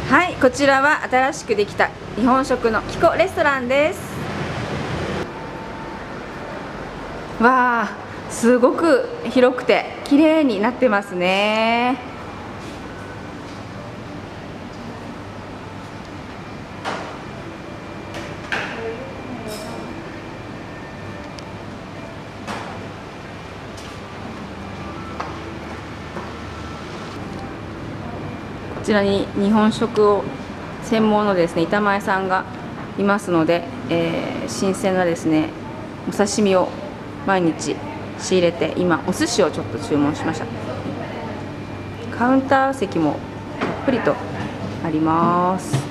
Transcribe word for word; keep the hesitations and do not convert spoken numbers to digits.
はい、こちらは新しくできた日本食のキコレストランです。わあ、すごく広くて綺麗になってますね。こちらに日本食を専門のですね板前さんがいますので、えー、新鮮なですねお刺身を毎日仕入れて、今お寿司をちょっと注文しました。カウンター席もたっぷりとあります。